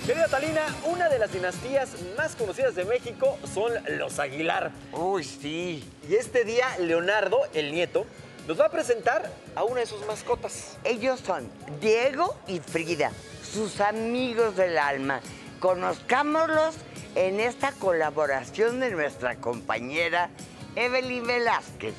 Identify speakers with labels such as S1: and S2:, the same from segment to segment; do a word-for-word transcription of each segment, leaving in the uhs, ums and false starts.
S1: Querida Talina, una de las dinastías más conocidas de México son los Aguilar.
S2: Uy, sí.
S1: Y este día, Leonardo, el nieto, nos va a presentar a una de sus mascotas.
S2: Ellos son Diego y Frida, sus amigos del alma. Conozcámoslos en esta colaboración de nuestra compañera Evelyn Velázquez.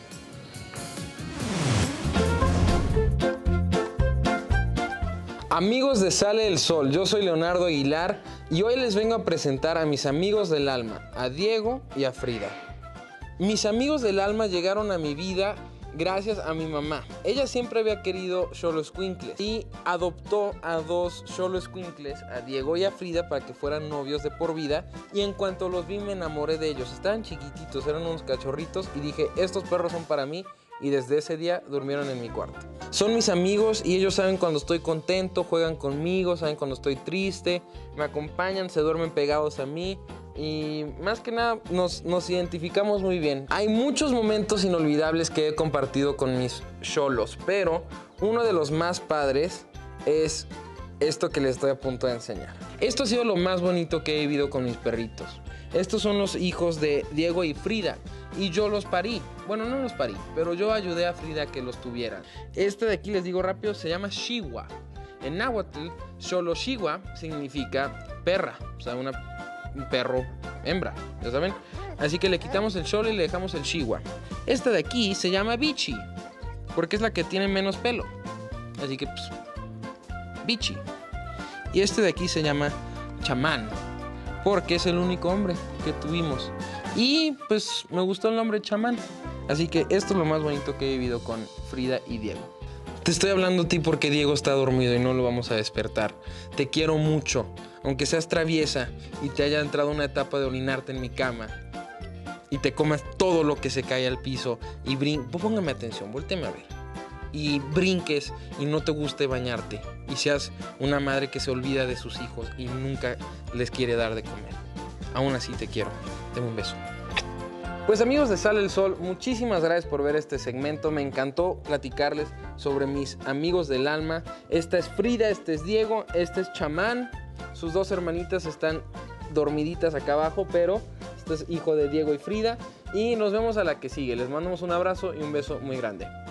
S3: Amigos de Sale el Sol, yo soy Leonardo Aguilar y hoy les vengo a presentar a mis amigos del alma, a Diego y a Frida. Mis amigos del alma llegaron a mi vida gracias a mi mamá. Ella siempre había querido xoloescuincles y adoptó a dos xoloescuincles, a Diego y a Frida, para que fueran novios de por vida. Y en cuanto los vi me enamoré de ellos. Estaban chiquititos, eran unos cachorritos y dije, estos perros son para mí. Y desde ese día durmieron en mi cuarto. Son mis amigos y ellos saben cuando estoy contento, juegan conmigo, saben cuando estoy triste, me acompañan, se duermen pegados a mí. Y más que nada nos, nos identificamos muy bien. Hay muchos momentos inolvidables que he compartido con mis xolos, pero uno de los más padres es esto que les estoy a punto de enseñar. Esto ha sido lo más bonito que he vivido con mis perritos. Estos son los hijos de Diego y Frida y yo los parí. Bueno, no los parí, pero yo ayudé a Frida a que los tuvieran. Este de aquí, les digo rápido, se llama Chihuahua. En náhuatl, xolochihuah significa perra, o sea, una un perro hembra, ¿ya saben? Así que le quitamos el xolo y le dejamos el chihuahua. Esta de aquí se llama bichi, porque es la que tiene menos pelo. Así que, pues, bichi. Y este de aquí se llama chamán, porque es el único hombre que tuvimos. Y, pues, me gustó el nombre chamán. Así que esto es lo más bonito que he vivido con Frida y Diego. Te estoy hablando a ti porque Diego está dormido y no lo vamos a despertar. Te quiero mucho, aunque seas traviesa y te haya entrado una etapa de orinarte en mi cama y te comas todo lo que se cae al piso y brinques. Póngame atención, voltéame a ver. Y brinques y no te guste bañarte y seas una madre que se olvida de sus hijos y nunca les quiere dar de comer. Aún así te quiero. Dame un beso. Pues amigos de Sale el Sol, muchísimas gracias por ver este segmento. Me encantó platicarles sobre mis amigos del alma. Esta es Frida, este es Diego, este es Chamán. Sus dos hermanitas están dormiditas acá abajo, pero este es hijo de Diego y Frida. Y nos vemos a la que sigue. Les mandamos un abrazo y un beso muy grande.